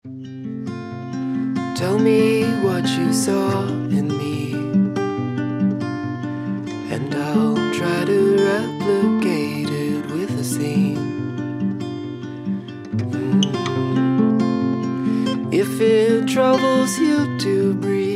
Tell me what you saw in me, and I'll try to replicate it with a scene. If it troubles you to breathe,